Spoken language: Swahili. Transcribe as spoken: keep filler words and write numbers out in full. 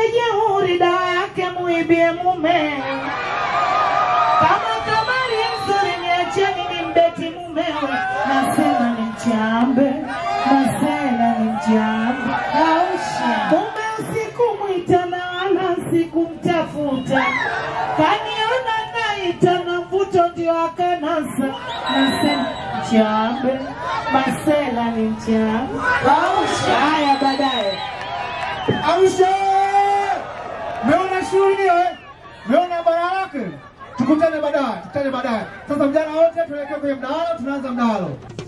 jeuri dawa yake muibie mume. Kama kamari nzuri niacheni nimbeti mumewe. Nasema ni mchambe, masela ni mchambe. Mume usiku mwita na wala siku mtafuta. Kaniona naita na mvuto ndio akanasa. Nasema mchambe, masela ni mchambe. Haya baadaye. Arusha! Meona shughuli hiyo eh? Meona bara lake? Tukutane baadaye, tukutane baadaye. Sasa vijana wote tuelekee kwenye mdahalo, tunaanza mdahalo.